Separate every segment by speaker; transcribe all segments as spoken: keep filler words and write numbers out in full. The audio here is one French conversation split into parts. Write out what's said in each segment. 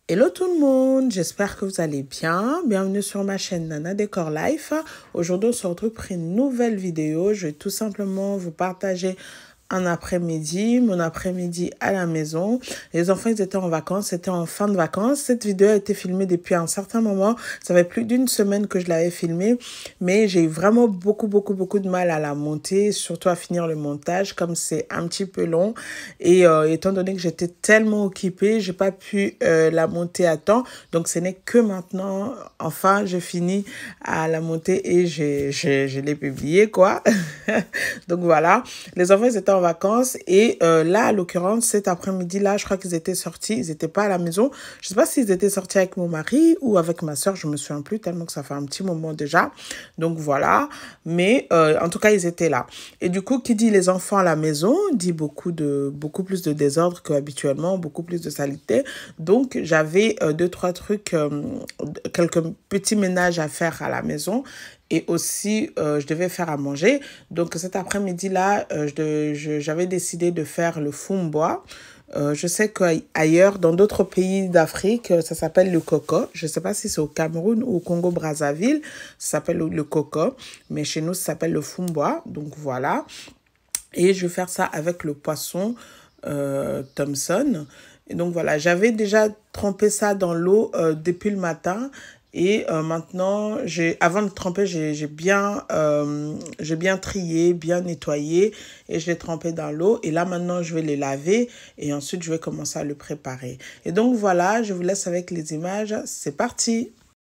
Speaker 1: Hello tout le monde, j'espère que vous allez bien. Bienvenue sur ma chaîne Nana Décor Life. Aujourd'hui, on se retrouve pour une nouvelle vidéo. Je vais tout simplement vous partager un après-midi, mon après-midi à la maison. Les enfants, ils étaient en vacances, c'était en fin de vacances. Cette vidéo a été filmée depuis un certain moment. Ça fait plus d'une semaine que je l'avais filmée, mais j'ai eu vraiment beaucoup, beaucoup, beaucoup de mal à la monter, surtout à finir le montage, comme c'est un petit peu long. Et euh, étant donné que j'étais tellement occupée, j'ai pas pu euh, la monter à temps. Donc, ce n'est que maintenant, enfin, je finis à la monter et je, je, je l'ai publié, quoi. Donc, voilà. Les enfants, ils étaient en vacances et euh, là, à l'occurrence, cet après-midi-là, je crois qu'ils étaient sortis, ils n'étaient pas à la maison. Je sais pas s'ils étaient sortis avec mon mari ou avec ma soeur, je me souviens plus tellement que ça fait un petit moment déjà. Donc voilà, mais euh, en tout cas, ils étaient là. Et du coup, qui dit les enfants à la maison, dit beaucoup de beaucoup plus de désordre qu'habituellement, beaucoup plus de saleté. Donc j'avais euh, deux trois trucs, euh, quelques petits ménages à faire à la maison. Et aussi, euh, je devais faire à manger. Donc, cet après-midi-là, euh, je, je, j'avais décidé de faire le fumboa. Euh, je sais qu'ailleurs, dans d'autres pays d'Afrique, ça s'appelle le coco. Je ne sais pas si c'est au Cameroun ou au Congo-Brazzaville, ça s'appelle le, le coco. Mais chez nous, ça s'appelle le fumboa. Donc, voilà. Et je vais faire ça avec le poisson euh, Thompson. Et donc, voilà, j'avais déjà trempé ça dans l'eau euh, depuis le matin. Et euh, maintenant, j'ai, avant de tremper, j'ai, j'ai, bien, euh, j'ai bien trié, bien nettoyé et je l'ai trempé dans l'eau. Et là, maintenant, je vais les laver et ensuite, je vais commencer à le préparer. Et donc, voilà, je vous laisse avec les images. C'est parti!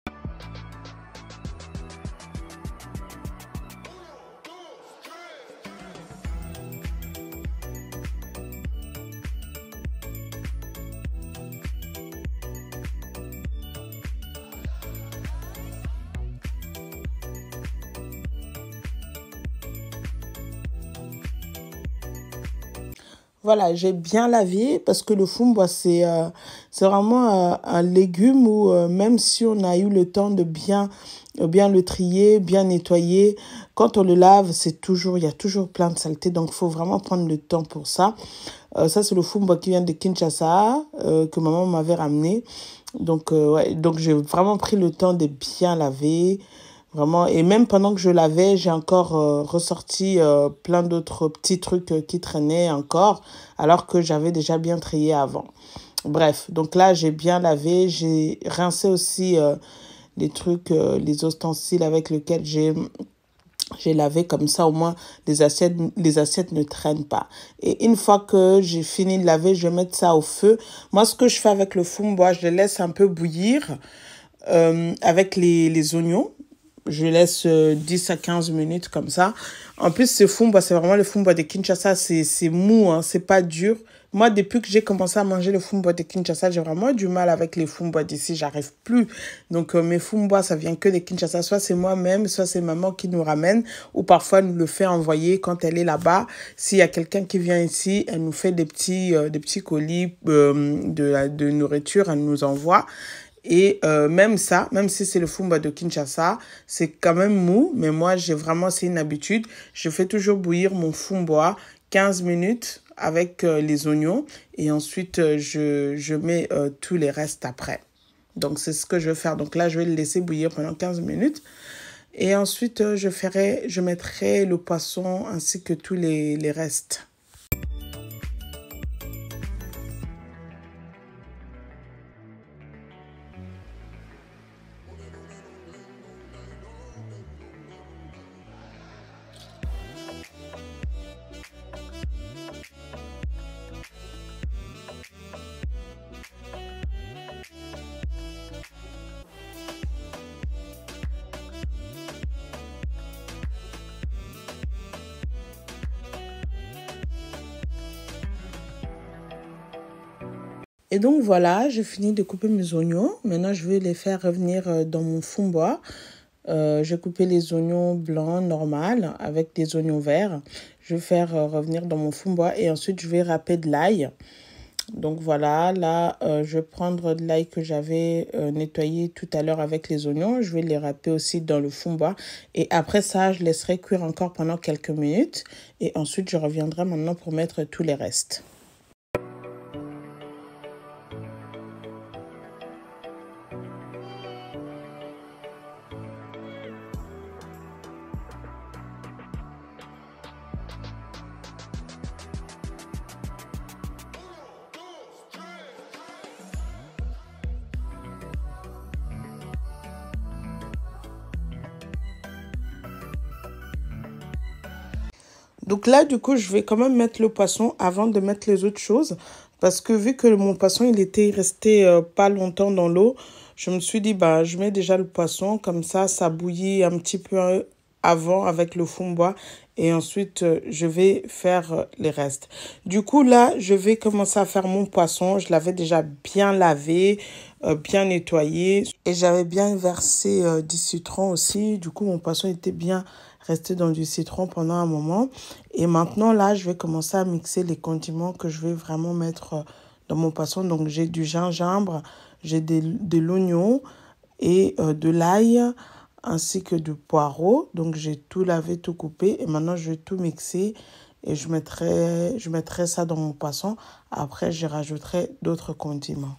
Speaker 1: Voilà, j'ai bien lavé parce que le fumboa, c'est euh, c'est vraiment euh, un légume où euh, même si on a eu le temps de bien, euh, bien le trier, bien nettoyer, quand on le lave, c'est toujours, il y a toujours plein de saleté. Donc, il faut vraiment prendre le temps pour ça. Euh, ça, c'est le fumboa qui vient de Kinshasa, euh, que maman m'avait ramené. Donc, euh, ouais, donc j'ai vraiment pris le temps de bien laver. Vraiment, et même pendant que je lavais, j'ai encore euh, ressorti euh, plein d'autres petits trucs euh, qui traînaient encore, alors que j'avais déjà bien trié avant. Bref, donc là, j'ai bien lavé, j'ai rincé aussi euh, les trucs, euh, les ustensiles avec lesquels j'ai j'ai lavé, comme ça au moins les assiettes, les assiettes ne traînent pas. Et une fois que j'ai fini de laver, je vais mettre ça au feu. Moi, ce que je fais avec le fumboa, je le laisse un peu bouillir euh, avec les, les oignons. Je laisse euh, dix à quinze minutes comme ça. En plus, ce fumboa, c'est vraiment le fumboa de Kinshasa. C'est, c'est mou, hein, c'est pas dur. Moi, depuis que j'ai commencé à manger le fumboa de Kinshasa, j'ai vraiment du mal avec les fumboa d'ici. J'arrive plus. Donc, euh, mes fumboa, ça vient que de Kinshasa. Soit c'est moi-même, soit c'est maman qui nous ramène. Ou parfois, elle nous le fait envoyer quand elle est là-bas. S'il y a quelqu'un qui vient ici, elle nous fait des petits, euh, des petits colis euh, de, de nourriture. Elle nous envoie. Et euh, même ça, même si c'est le fumboa de Kinshasa, c'est quand même mou. Mais moi, j'ai vraiment, c'est une habitude. Je fais toujours bouillir mon fumboa quinze minutes avec euh, les oignons. Et ensuite, euh, je, je mets euh, tous les restes après. Donc, c'est ce que je vais faire. Donc là, je vais le laisser bouillir pendant quinze minutes. Et ensuite, euh, je ferai, je mettrai le poisson ainsi que tous les, les restes. Et donc voilà, j'ai fini de couper mes oignons. Maintenant, je vais les faire revenir dans mon fumboa. Euh, j'ai coupé les oignons blancs normal avec des oignons verts. Je vais faire euh, revenir dans mon fumboa et ensuite je vais râper de l'ail. Donc voilà, là, euh, je vais prendre de l'ail que j'avais euh, nettoyé tout à l'heure avec les oignons. Je vais les râper aussi dans le fumboa. Et après ça, je laisserai cuire encore pendant quelques minutes. Et ensuite, je reviendrai maintenant pour mettre tous les restes. Donc là, du coup, je vais quand même mettre le poisson avant de mettre les autres choses. Parce que vu que mon poisson, il était resté euh, pas longtemps dans l'eau, je me suis dit, bah, je mets déjà le poisson. Comme ça, ça bouillit un petit peu avant avec le fond bois. Et ensuite, euh, je vais faire euh, les restes. Du coup, là, je vais commencer à faire mon poisson. Je l'avais déjà bien lavé, euh, bien nettoyé. Et j'avais bien versé euh, du citron aussi. Du coup, mon poisson était bien resté dans du citron pendant un moment. Et maintenant, là, je vais commencer à mixer les condiments que je vais vraiment mettre euh, dans mon poisson. Donc, j'ai du gingembre, j'ai des- de l'oignon et euh, de l'ail, ainsi que du poireau. Donc, j'ai tout lavé, tout coupé. Et maintenant, je vais tout mixer et je mettrai, je mettrai ça dans mon poisson. Après, je rajouterai d'autres condiments.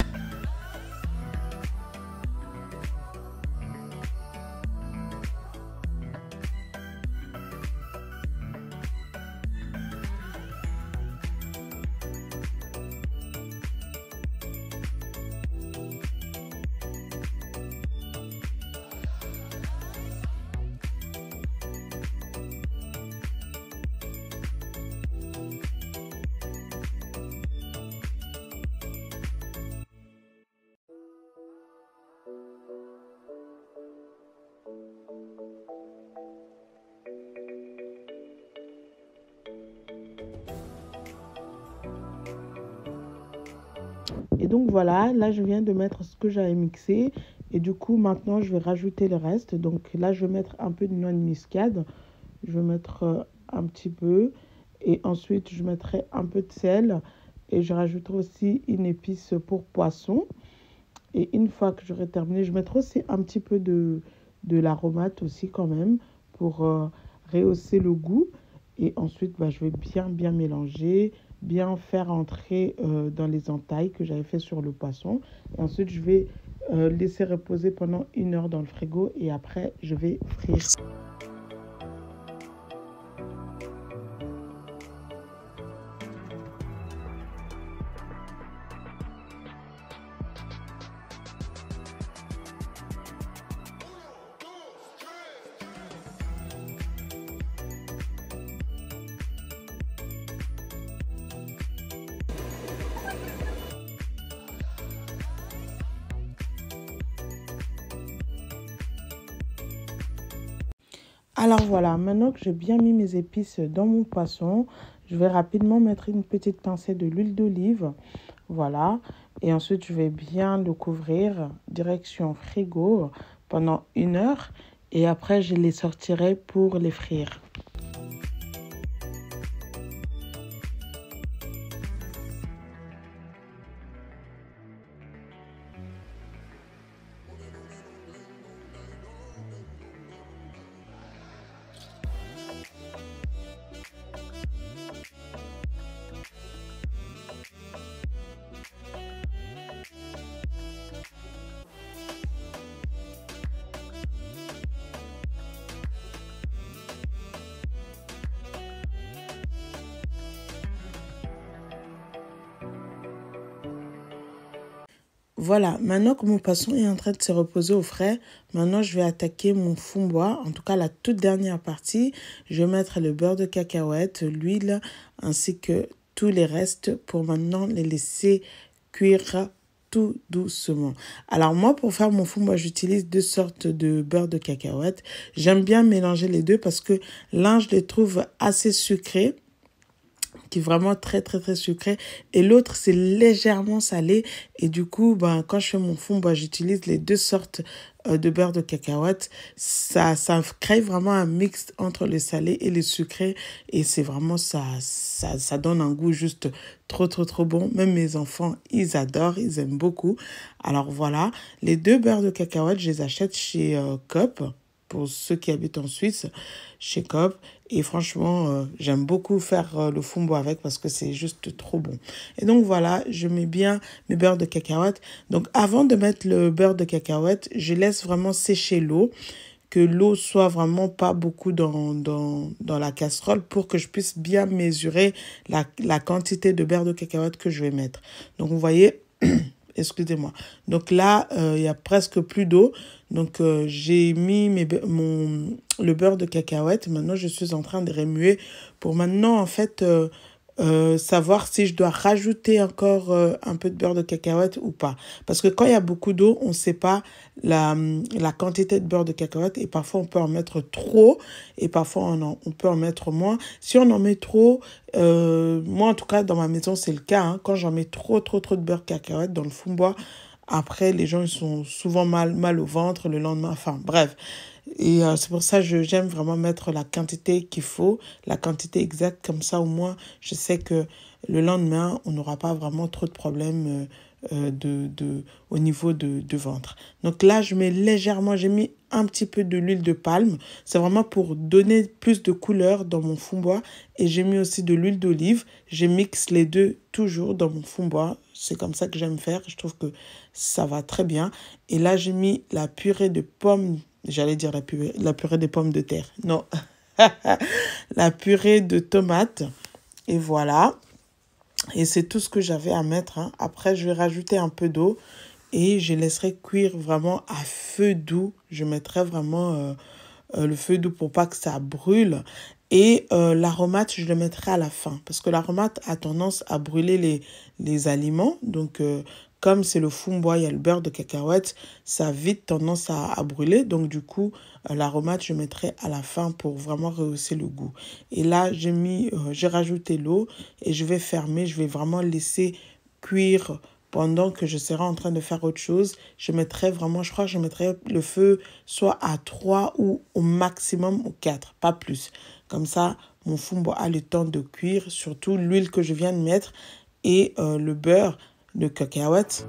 Speaker 1: Et donc voilà, là je viens de mettre ce que j'avais mixé. Et du coup, maintenant, je vais rajouter le reste. Donc là, je vais mettre un peu de noix de muscade. Je vais mettre euh, un petit peu. Et ensuite, je mettrai un peu de sel. Et je rajouterai aussi une épice pour poisson. Et une fois que j'aurai terminé, je mettrai aussi un petit peu de, de l'aromate aussi quand même pour euh, rehausser le goût. Et ensuite, bah, je vais bien, bien mélanger, bien faire entrer euh, dans les entailles que j'avais fait sur le poisson. Et ensuite, je vais euh, laisser reposer pendant une heure dans le frigo et après, je vais frire. Alors voilà, maintenant que j'ai bien mis mes épices dans mon poisson, je vais rapidement mettre une petite pincée de l'huile d'olive. Voilà. Et ensuite, je vais bien le couvrir, direction frigo, pendant une heure. Et après, je les sortirai pour les frire. Voilà, maintenant que mon poisson est en train de se reposer au frais, maintenant je vais attaquer mon fond bois, en tout cas la toute dernière partie. Je vais mettre le beurre de cacahuète, l'huile ainsi que tous les restes pour maintenant les laisser cuire tout doucement. Alors moi, pour faire mon fond bois, j'utilise deux sortes de beurre de cacahuète. J'aime bien mélanger les deux parce que l'un, je les trouve assez sucrés, qui est vraiment très très très sucré, et l'autre c'est légèrement salé. Et du coup, ben, quand je fais mon fond, ben, j'utilise les deux sortes euh, de beurre de cacahuète. Ça, ça crée vraiment un mix entre le salé et le sucré, et c'est vraiment ça, ça, ça donne un goût juste trop trop trop bon. Même mes enfants, ils adorent, ils aiment beaucoup. Alors voilà, les deux beurres de cacahuète, je les achète chez euh, Coop. Pour ceux qui habitent en Suisse, chez Coop. Et franchement, euh, j'aime beaucoup faire euh, le fond bois avec parce que c'est juste trop bon. Et donc voilà, je mets bien mes beurres de cacahuète. Donc avant de mettre le beurre de cacahuète, je laisse vraiment sécher l'eau, que l'eau soit vraiment pas beaucoup dans, dans, dans la casserole pour que je puisse bien mesurer la, la quantité de beurre de cacahuète que je vais mettre. Donc vous voyez, excusez-moi. Donc là, euh, il y a presque plus d'eau. Donc euh, j'ai mis mes, mon, le beurre de cacahuète. Maintenant, je suis en train de remuer pour maintenant, en fait, euh, euh, savoir si je dois rajouter encore euh, un peu de beurre de cacahuète ou pas. Parce que quand il y a beaucoup d'eau, on ne sait pas la, la quantité de beurre de cacahuète et parfois on peut en mettre trop et parfois on, en, on peut en mettre moins. Si on en met trop, euh, moi en tout cas dans ma maison c'est le cas, hein, quand j'en mets trop trop trop de beurre de cacahuète dans le fond-bois, après les gens ils sont souvent mal, mal au ventre le lendemain, enfin bref. Et euh, c'est pour ça que j'aime vraiment mettre la quantité qu'il faut, la quantité exacte, comme ça au moins je sais que le lendemain on n'aura pas vraiment trop de problèmes euh, euh, de, de, au niveau de, de ventre. Donc là je mets légèrement, j'ai mis un petit peu de l'huile de palme, c'est vraiment pour donner plus de couleur dans mon fond-bois et j'ai mis aussi de l'huile d'olive, je mixe les deux toujours dans mon fond-bois, c'est comme ça que j'aime faire, je trouve que ça va très bien. Et là j'ai mis la purée de pommes. J'allais dire la purée, la purée des pommes de terre. Non. La purée de tomates. Et voilà. Et c'est tout ce que j'avais à mettre. Hein. Après, je vais rajouter un peu d'eau. Et je laisserai cuire vraiment à feu doux. Je mettrai vraiment euh, euh, le feu doux pour pas que ça brûle. Et euh, l'aromate, je le mettrai à la fin. Parce que l'aromate a tendance à brûler les, les aliments. Donc... Euh, comme c'est le fond-bois, il y a le beurre de cacahuète, ça a vite tendance à, à brûler. Donc, du coup, euh, l'aromate, je mettrai à la fin pour vraiment rehausser le goût. Et là, j'ai mis, euh, j'ai rajouté l'eau et je vais fermer. Je vais vraiment laisser cuire pendant que je serai en train de faire autre chose. Je mettrai vraiment, je crois que je mettrai le feu soit à trois ou au maximum au quatre, pas plus. Comme ça, mon fond-bois a le temps de cuire, surtout l'huile que je viens de mettre et euh, le beurre de cacahuètes.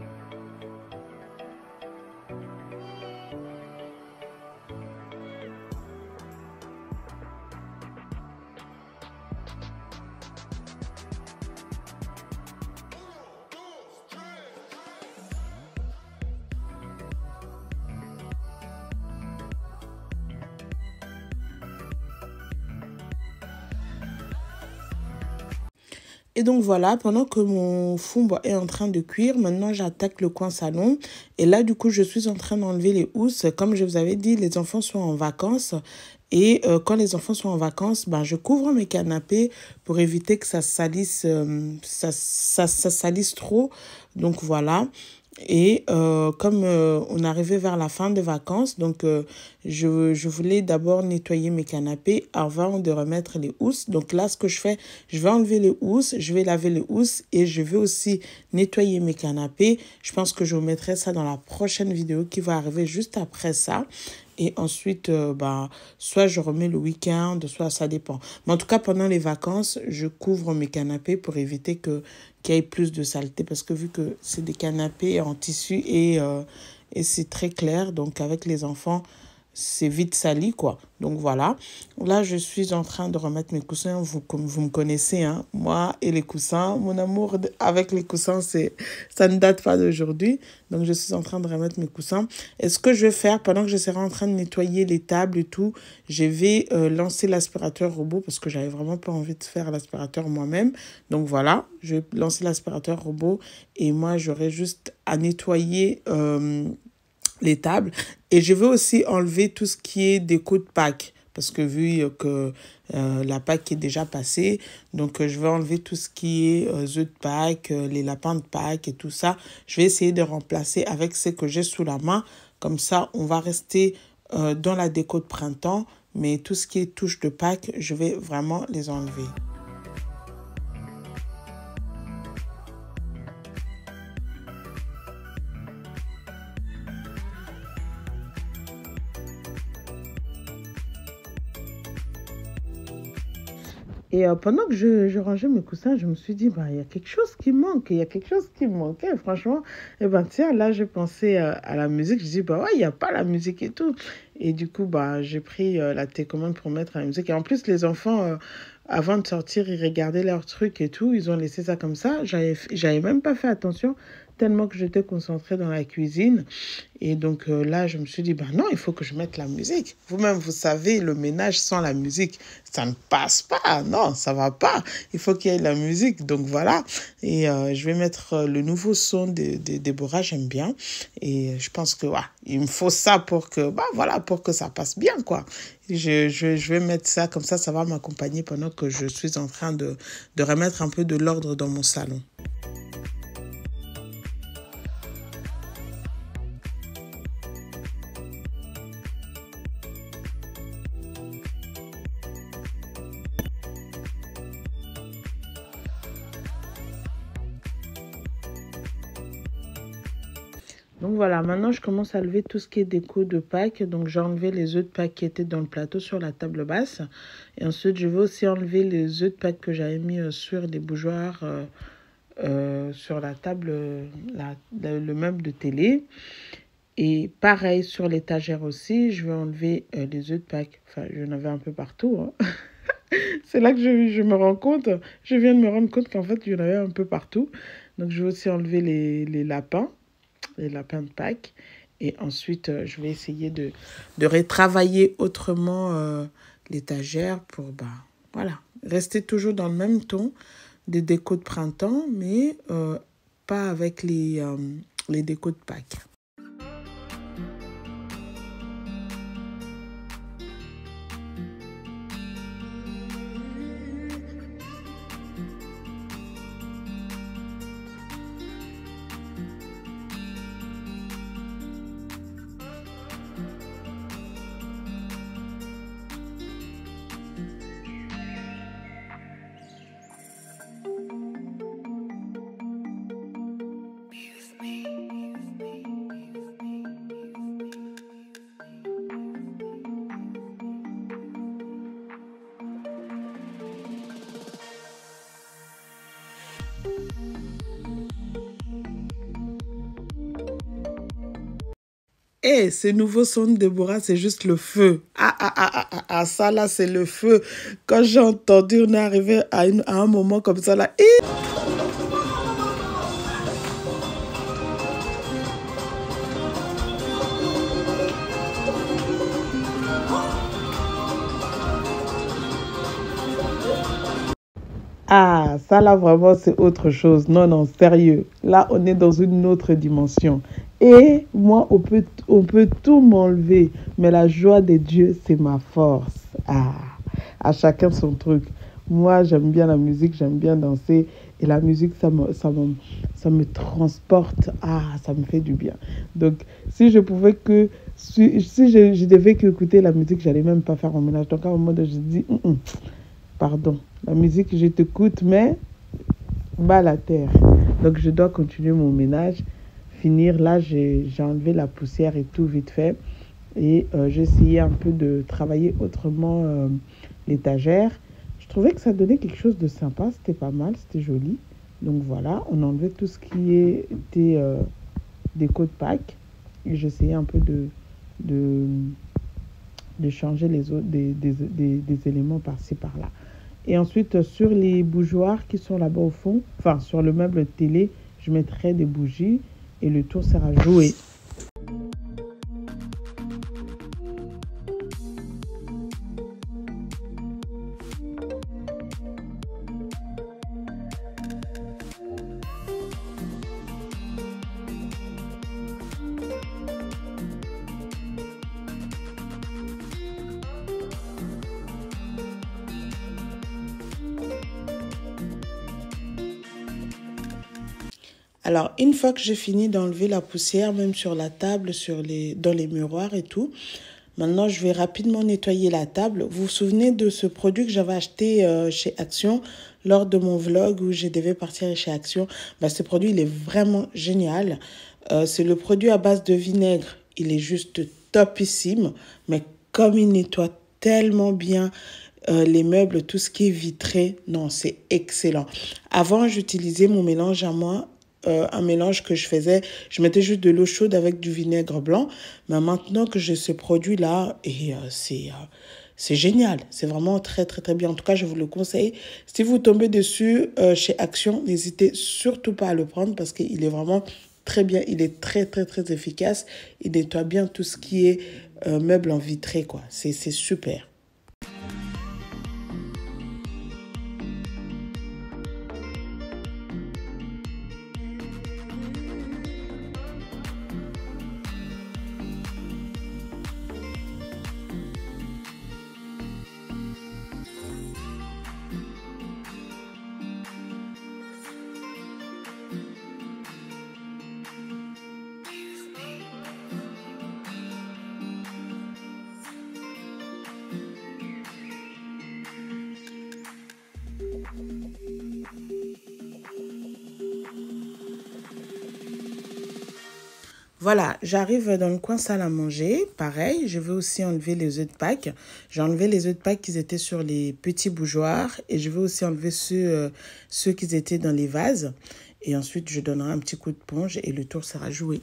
Speaker 1: Et donc voilà, pendant que mon fond-bois est en train de cuire, maintenant j'attaque le coin salon. Et là, du coup, je suis en train d'enlever les housses. Comme je vous avais dit, les enfants sont en vacances. Et euh, quand les enfants sont en vacances, ben, je couvre mes canapés pour éviter que ça salisse, euh, ça, ça, ça salisse trop. Donc voilà. Et euh, comme euh, on arrivait vers la fin des vacances, donc euh, je, je voulais d'abord nettoyer mes canapés avant de remettre les housses. Donc là, ce que je fais, je vais enlever les housses, je vais laver les housses et je vais aussi nettoyer mes canapés. Je pense que je vous mettrai ça dans la prochaine vidéo qui va arriver juste après ça. Et ensuite, euh, bah, soit je remets le week-end, soit ça dépend. Mais en tout cas, pendant les vacances, je couvre mes canapés pour éviter que qu'il y ait plus de saleté. Parce que vu que c'est des canapés en tissu et, euh, et c'est très clair, donc avec les enfants, c'est vite sali, quoi. Donc voilà. Là, je suis en train de remettre mes coussins. Vous, comme vous me connaissez, hein, moi et les coussins, mon amour avec les coussins, c'est, ça ne date pas d'aujourd'hui. Donc, je suis en train de remettre mes coussins. Et ce que je vais faire, pendant que je serai en train de nettoyer les tables et tout, je vais euh, lancer l'aspirateur robot parce que j'avais vraiment pas envie de faire l'aspirateur moi-même. Donc, voilà, je vais lancer l'aspirateur robot et moi, j'aurai juste à nettoyer... Euh, les tables. Et je veux aussi enlever tout ce qui est déco de Pâques. Parce que vu que euh, la Pâques est déjà passée, donc euh, je vais enlever tout ce qui est euh, œufs de Pâques, euh, les lapins de Pâques et tout ça. Je vais essayer de remplacer avec ce que j'ai sous la main. Comme ça, on va rester euh, dans la déco de printemps. Mais tout ce qui est touche de Pâques, je vais vraiment les enlever. Et euh, pendant que je, je rangeais mes coussins, je me suis dit, bah, il y a quelque chose qui manque, il y a quelque chose qui me manquait, franchement. Et ben tiens, là, j'ai pensé euh, à la musique, je dis, bah ouais, il n'y a pas la musique et tout. Et du coup, bah, j'ai pris euh, la télécommande pour mettre la musique. Et en plus, les enfants, euh, avant de sortir, ils regardaient leurs trucs et tout, ils ont laissé ça comme ça. J'avais, j'avais même pas fait attention tellement que j'étais concentrée dans la cuisine. Et donc euh, là, je me suis dit, ben non, il faut que je mette la musique. Vous-même, vous savez, le ménage sans la musique, ça ne passe pas. Non, ça va pas. Il faut qu'il y ait la musique. Donc voilà. Et euh, je vais mettre le nouveau son de, de Déborah, j'aime bien. Et je pense que ouais, il me faut ça pour que, bah, voilà, pour que ça passe bien, quoi. Je, je, je vais mettre ça comme ça, ça va m'accompagner pendant que je suis en train de, de remettre un peu de l'ordre dans mon salon. Donc voilà, maintenant je commence à lever tout ce qui est déco de Pâques. Donc j'ai enlevé les œufs de Pâques qui étaient dans le plateau sur la table basse. Et ensuite je vais aussi enlever les œufs de Pâques que j'avais mis sur les bougeoirs euh, euh, sur la table, la, la, le meuble de télé. Et pareil sur l'étagère aussi, je vais enlever euh, les œufs de Pâques. Enfin, j'en avais un peu partout. Hein. C'est là que je, je me rends compte. Je viens de me rendre compte qu'en fait, il y en avait un peu partout. Donc je vais aussi enlever les, les lapins. les lapins de Pâques. Et ensuite, euh, je vais essayer de, de retravailler autrement euh, l'étagère pour, bah, voilà, rester toujours dans le même ton des décos de printemps, mais euh, pas avec les, euh, les décos de Pâques. Et hey, ce nouveau son de Déborah, c'est juste le feu. Ah, ah, ah, ah, ah, ah ça là, c'est le feu. Quand j'ai entendu, on est arrivé à, une, à un moment comme ça là. Et... Ah, ça là, vraiment, c'est autre chose. Non, non, sérieux. Là, on est dans une autre dimension. Et moi, on peut, on peut tout m'enlever. Mais la joie de Dieu, c'est ma force. Ah, à chacun son truc. Moi, j'aime bien la musique, j'aime bien danser. Et la musique, ça me, ça me, ça me transporte. Ah, ça me fait du bien. Donc, si je pouvais que... Si, si je, je devais qu'écouter la musique, j'allais même pas faire un ménage. Donc, à un moment donné, je dis... Mm -mm. Pardon, la musique, je t'écoute, mais bas la terre. Donc, je dois continuer mon ménage, finir. Là, j'ai enlevé la poussière et tout vite fait. Et euh, j'ai essayé un peu de travailler autrement euh, l'étagère. Je trouvais que ça donnait quelque chose de sympa. C'était pas mal, c'était joli. Donc, voilà, on a enlevé tout ce qui était euh, déco de Pâques. Et j'essayais un peu de, de, de changer les autres, des, des, des, des éléments par-ci, par-là. Et ensuite, sur les bougeoirs qui sont là-bas au fond, enfin, sur le meuble télé, je mettrai des bougies et le tour sera joué. Alors, une fois que j'ai fini d'enlever la poussière, même sur la table, sur les, dans les miroirs et tout, maintenant, je vais rapidement nettoyer la table. Vous vous souvenez de ce produit que j'avais acheté euh, chez Action lors de mon vlog où je devais partir chez Action? Bah, ce produit, il est vraiment génial. Euh, c'est le produit à base de vinaigre. Il est juste topissime, mais comme il nettoie tellement bien euh, les meubles, tout ce qui est vitré, non, c'est excellent. Avant, j'utilisais mon mélange à moi. Euh, un mélange que je faisais, je mettais juste de l'eau chaude avec du vinaigre blanc. Mais maintenant que j'ai ce produit-là, et euh, c'est euh, c'est génial. C'est vraiment très, très, très bien. En tout cas, je vous le conseille. Si vous tombez dessus euh, chez Action, n'hésitez surtout pas à le prendre parce qu'il est vraiment très bien. Il est très, très, très efficace. Il nettoie bien tout ce qui est euh, meuble en vitré, quoi. C'est super. Voilà, j'arrive dans le coin salle à manger. Pareil, je vais aussi enlever les œufs de Pâques. J'ai enlevé les œufs de Pâques qui étaient sur les petits bougeoirs. Et je vais aussi enlever ceux, euh, ceux qui étaient dans les vases. Et ensuite, je donnerai un petit coup de ponge et le tour sera joué.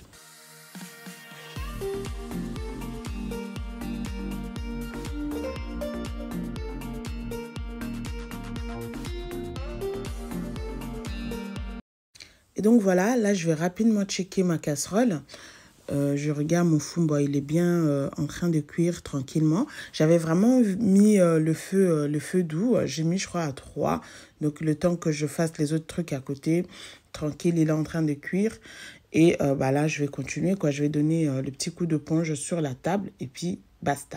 Speaker 1: Et donc voilà, là je vais rapidement checker ma casserole. Euh, je regarde mon fumbo, il est bien euh, en train de cuire tranquillement. J'avais vraiment mis euh, le feu euh, le feu doux. J'ai mis, je crois, à trois. Donc le temps que je fasse les autres trucs à côté, tranquille, il est en train de cuire. Et euh, bah là, je vais continuer, quoi. Je vais donner euh, le petit coup de ponge sur la table et puis basta.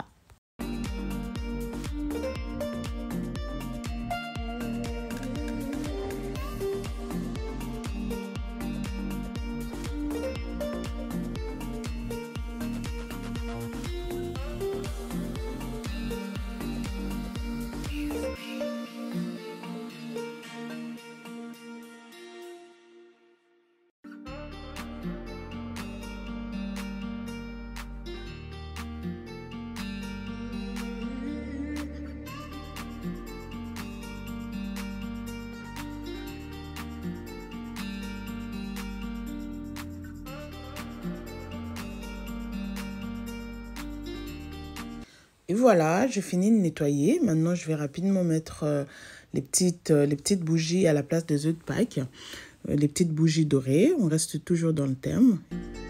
Speaker 1: Et voilà, j'ai fini de nettoyer. Maintenant, je vais rapidement mettre euh, les, petites, euh, les petites bougies à la place des œufs de Pâques. Euh, les petites bougies dorées. On reste toujours dans le thème.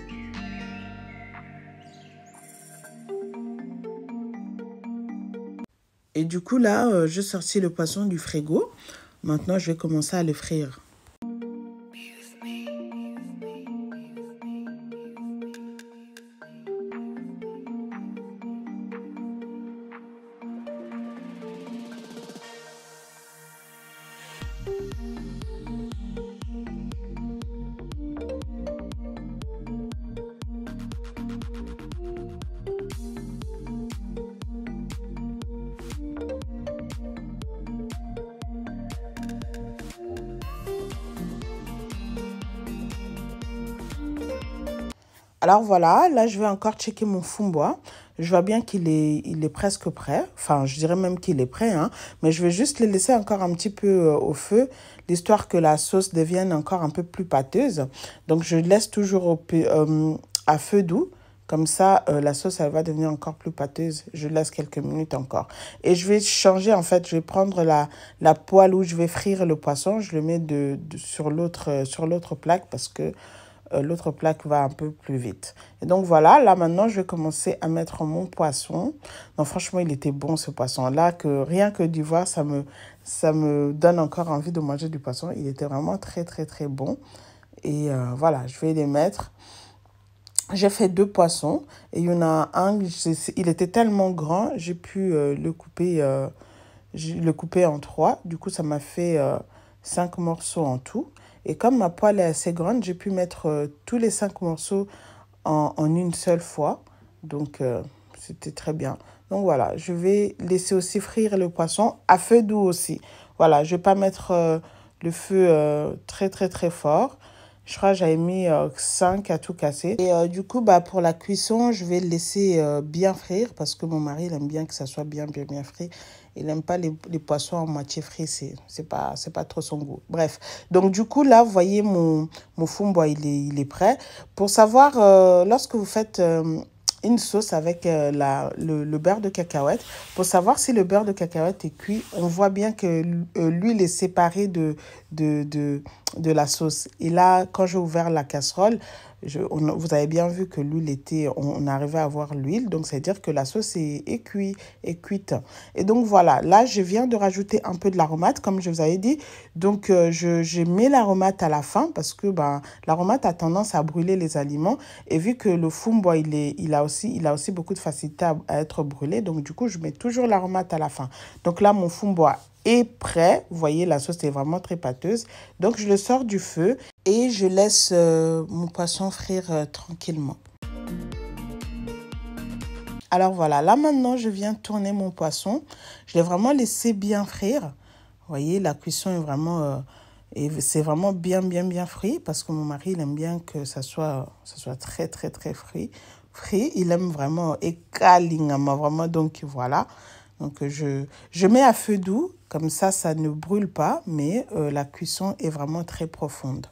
Speaker 1: Et du coup, là, euh, je sortis le poisson du frigo. Maintenant, je vais commencer à le frire. Alors voilà, là je vais encore checker mon fumbo. Je vois bien qu'il est, il est presque prêt. Enfin, je dirais même qu'il est prêt, hein. Mais je vais juste le laisser encore un petit peu euh, au feu, l'histoire que la sauce devienne encore un peu plus pâteuse. Donc je laisse toujours au, euh, à feu doux. Comme ça, euh, la sauce, elle va devenir encore plus pâteuse. Je laisse quelques minutes encore. Et je vais changer, en fait, je vais prendre la, la poêle où je vais frire le poisson. Je le mets de, de, sur l'autre euh, sur l'autre plaque parce que Euh, l'autre plaque va un peu plus vite. Et donc voilà, là maintenant, je vais commencer à mettre mon poisson. Non, franchement, il était bon ce poisson-là, que rien que d'y voir, ça me, ça me donne encore envie de manger du poisson. Il était vraiment très, très, très bon. Et euh, voilà, je vais les mettre. J'ai fait deux poissons et il y en a un, il était tellement grand, j'ai pu euh, le couper, euh, le couper en trois. Du coup, ça m'a fait euh, cinq morceaux en tout. Et comme ma poêle est assez grande, j'ai pu mettre euh, tous les cinq morceaux en, en une seule fois. Donc, euh, c'était très bien. Donc, voilà, je vais laisser aussi frire le poisson à feu doux aussi. Voilà, je ne vais pas mettre euh, le feu euh, très, très, très fort. Je crois que j'avais mis euh, cinq à tout casser. Et euh, du coup, bah, pour la cuisson, je vais le laisser euh, bien frire parce que mon mari, il aime bien que ça soit bien, bien, bien frit. Il n'aime pas les, les poissons à moitié frits, c'est c'est pas, c'est pas trop son goût. Bref, donc du coup, là, vous voyez, mon, mon fumbo, il est, il est prêt. Pour savoir, euh, lorsque vous faites euh, une sauce avec euh, la, le, le beurre de cacahuète, pour savoir si le beurre de cacahuète est cuit, on voit bien que euh, l'huile est séparée de, de, de, de la sauce. Et là, quand j'ai ouvert la casserole, je, on, vous avez bien vu que l'huile était, on, on arrivait à voir l'huile. Donc, c'est-à-dire que la sauce est, est, cuit, est cuite. Et donc, voilà. Là, je viens de rajouter un peu de l'aromate, comme je vous avais dit. Donc, euh, je, je mets l'aromate à la fin parce que ben, l'aromate a tendance à brûler les aliments. Et vu que le fumbo, il, est, il, a aussi, il a aussi beaucoup de facilité à, à être brûlé. Donc, du coup, je mets toujours l'aromate à la fin. Donc, là, mon fumbo est prêt. Vous voyez, la sauce est vraiment très pâteuse. Donc, je le sors du feu et je laisse euh, mon poisson frire euh, tranquillement. Alors voilà, là maintenant, je viens tourner mon poisson. Je l'ai vraiment laissé bien frire. Vous voyez, la cuisson est vraiment... Euh, et c'est vraiment bien, bien, bien frit parce que mon mari, il aime bien que ça soit, ça soit très, très, très frit. Frit, il aime vraiment écalingama, vraiment. Donc voilà. Donc je, je mets à feu doux, comme ça, ça ne brûle pas, mais euh, la cuisson est vraiment très profonde.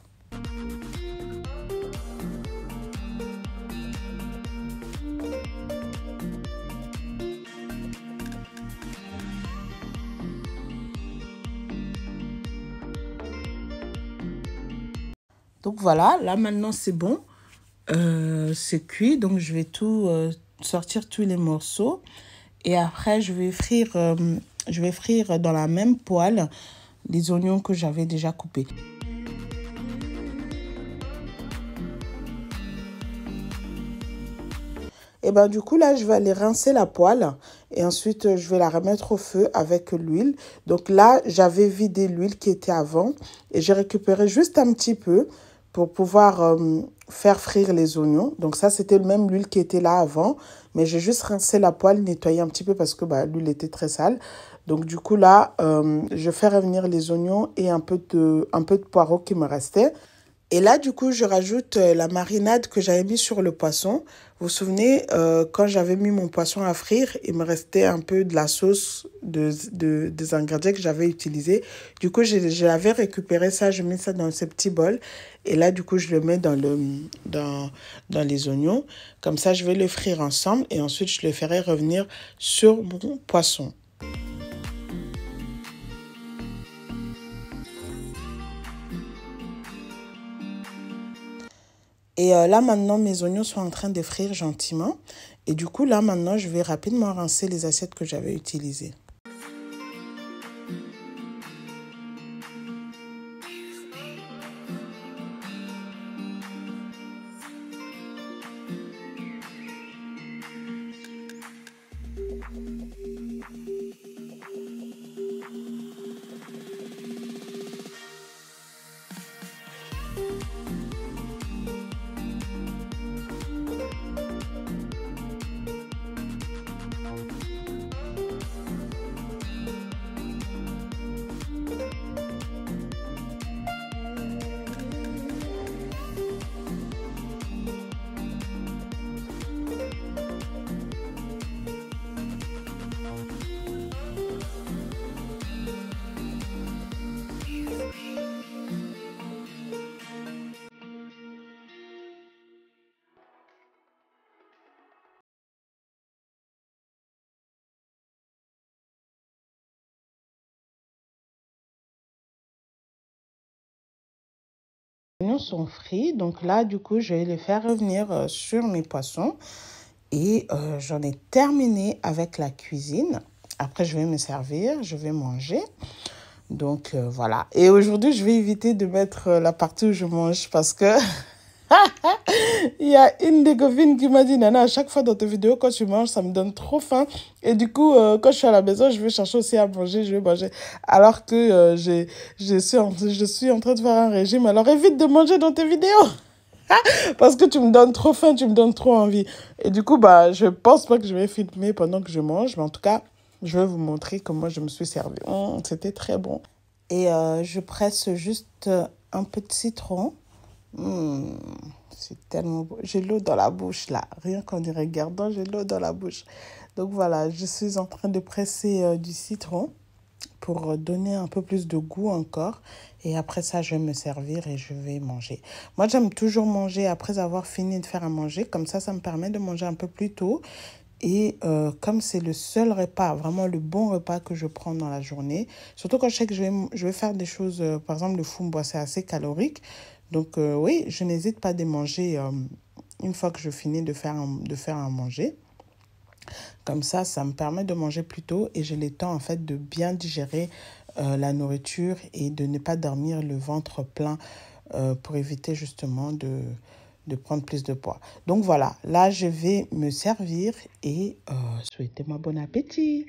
Speaker 1: Donc voilà, là maintenant c'est bon, euh, c'est cuit, donc je vais tout euh, sortir tous les morceaux et après je vais frire, euh, je vais frire dans la même poêle les oignons que j'avais déjà coupés. Et ben du coup là je vais aller rincer la poêle et ensuite je vais la remettre au feu avec l'huile. Donc là j'avais vidé l'huile qui était avant et j'ai récupéré juste un petit peu pour pouvoir euh, faire frire les oignons. Donc ça, c'était même l'huile qui était là avant. Mais j'ai juste rincé la poêle, nettoyé un petit peu parce que bah, l'huile était très sale. Donc du coup, là, euh, je fais revenir les oignons et un peu de, un peu de poireaux qui me restait. Et là, du coup, je rajoute la marinade que j'avais mis sur le poisson. Vous vous souvenez, euh, quand j'avais mis mon poisson à frire, il me restait un peu de la sauce, de, de, des ingrédients que j'avais utilisés. Du coup, j'avais récupéré ça, je mets ça dans ce petit bol. Et là, du coup, je le mets dans, le, dans, dans les oignons. Comme ça, je vais le frire ensemble et ensuite, je le ferai revenir sur mon poisson. Et euh, là, maintenant, mes oignons sont en train de frire gentiment. Et du coup, là, maintenant, je vais rapidement rincer les assiettes que j'avais utilisées. Les oignons sont frits, donc là, du coup, je vais les faire revenir euh, sur mes poissons. Et euh, j'en ai terminé avec la cuisine. Après, je vais me servir, je vais manger. Donc, euh, voilà. Et aujourd'hui, je vais éviter de mettre euh, la partie où je mange parce que... Il y a une des copines qui m'a dit, Nana, à chaque fois dans tes vidéos, quand tu manges, ça me donne trop faim. Et du coup, euh, quand je suis à la maison, je vais chercher aussi à manger, je vais manger. Alors que euh, j'ai, je, suis en, je suis en train de faire un régime. Alors évite de manger dans tes vidéos. Parce que tu me donnes trop faim, tu me donnes trop envie. Et du coup, bah, je pense pas que je vais filmer pendant que je mange. Mais en tout cas, je vais vous montrer comment je me suis servie. Mmh, c'était très bon. Et euh, je presse juste un peu de citron. Mmh, c'est tellement beau. J'ai l'eau dans la bouche là. Rien qu'en y regardant, j'ai l'eau dans la bouche. Donc voilà, je suis en train de presser euh, du citron pour donner un peu plus de goût encore. Et après ça, je vais me servir et je vais manger. Moi, j'aime toujours manger après avoir fini de faire à manger. Comme ça, ça me permet de manger un peu plus tôt. Et euh, comme c'est le seul repas, vraiment le bon repas que je prends dans la journée, surtout quand je sais que je vais, je vais faire des choses, euh, par exemple le fumba, c'est assez calorique. Donc euh, oui, je n'hésite pas à les manger euh, une fois que je finis de faire, un, de faire à manger. Comme ça, ça me permet de manger plus tôt et j'ai le temps en fait de bien digérer euh, la nourriture et de ne pas dormir le ventre plein euh, pour éviter justement de, de prendre plus de poids. Donc voilà, là je vais me servir et euh, souhaitez-moi bon appétit.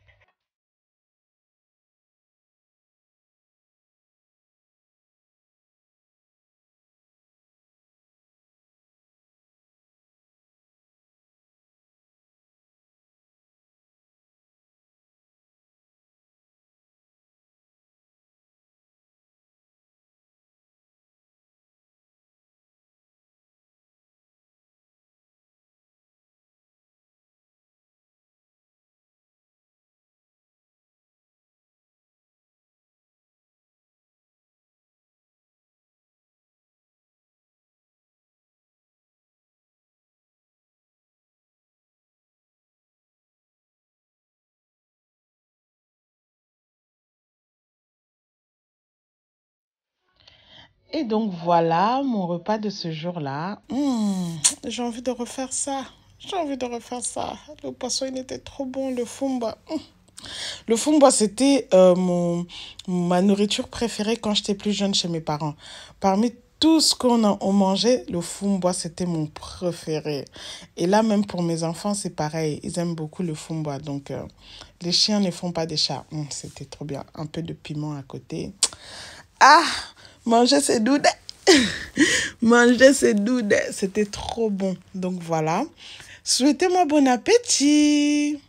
Speaker 1: Et donc voilà mon repas de ce jour-là. Mmh, j'ai envie de refaire ça. J'ai envie de refaire ça. Le poisson, il était trop bon, le fumba. Mmh. Le fumba, c'était euh, mon, ma nourriture préférée quand j'étais plus jeune chez mes parents. Parmi tout ce qu'on a on mangeait, le fumba, c'était mon préféré. Et là, même pour mes enfants, c'est pareil. Ils aiment beaucoup le fumba. Donc, euh, les chiens ne font pas des chats. Mmh, c'était trop bien. Un peu de piment à côté. Ah, manger, c'est doux. Manger, c'est doux. C'était trop bon. Donc, voilà. Souhaitez-moi bon appétit.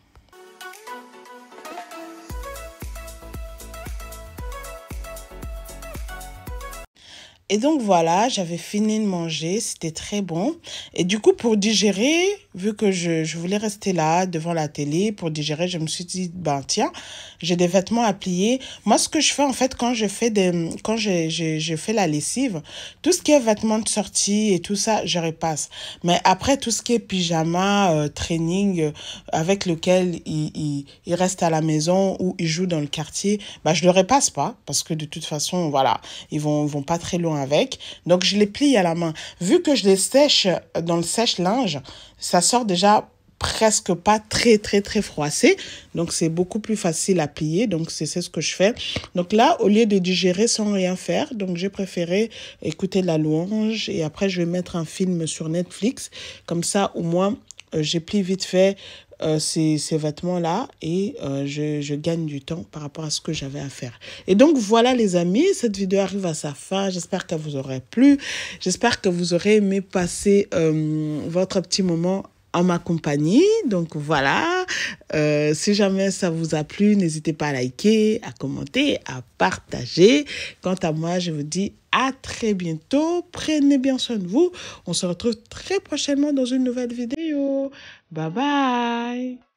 Speaker 1: Et donc voilà, j'avais fini de manger, c'était très bon. Et du coup, pour digérer, vu que je, je voulais rester là devant la télé, pour digérer, je me suis dit, ben tiens, j'ai des vêtements à plier. Moi, ce que je fais en fait quand je fais des, quand je, je, je fais la lessive, tout ce qui est vêtements de sortie et tout ça, je repasse. Mais après, tout ce qui est pyjama, euh, training, euh, avec lequel il, il, il reste à la maison ou il joue dans le quartier, ben je le repasse pas parce que de toute façon, voilà, ils vont, vont pas très loin avec. Donc, je les plie à la main. Vu que je les sèche dans le sèche-linge, ça sort déjà presque pas très, très, très froissé. Donc, c'est beaucoup plus facile à plier. Donc, c'est ce que je fais. Donc là, au lieu de digérer sans rien faire, donc j'ai préféré écouter la louange et après, je vais mettre un film sur Netflix. Comme ça, au moins, euh, j'ai plié vite fait euh, ces, ces vêtements-là et euh, je, je gagne du temps par rapport à ce que j'avais à faire. Et donc, voilà les amis, cette vidéo arrive à sa fin. J'espère qu'elle vous aurait plu. J'espère que vous aurez aimé passer euh, votre petit moment en ma compagnie. Donc voilà, euh, si jamais ça vous a plu, n'hésitez pas à liker, à commenter, à partager. Quant à moi, je vous dis à très bientôt. Prenez bien soin de vous. On se retrouve très prochainement dans une nouvelle vidéo. Bye bye.